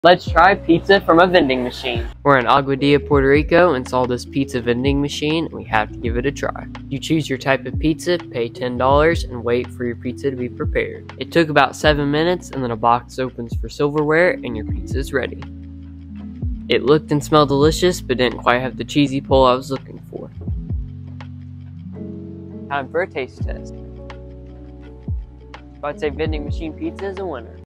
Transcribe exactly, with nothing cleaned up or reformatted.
Let's try pizza from a vending machine. We're in Aguadilla, Puerto Rico, and saw this pizza vending machine, and we have to give it a try. You choose your type of pizza, pay ten dollars, and wait for your pizza to be prepared. It took about seven minutes, and then a box opens for silverware, and your pizza is ready. It looked and smelled delicious, but didn't quite have the cheesy pull I was looking for. Time for a taste test. I'd say vending machine pizza is a winner.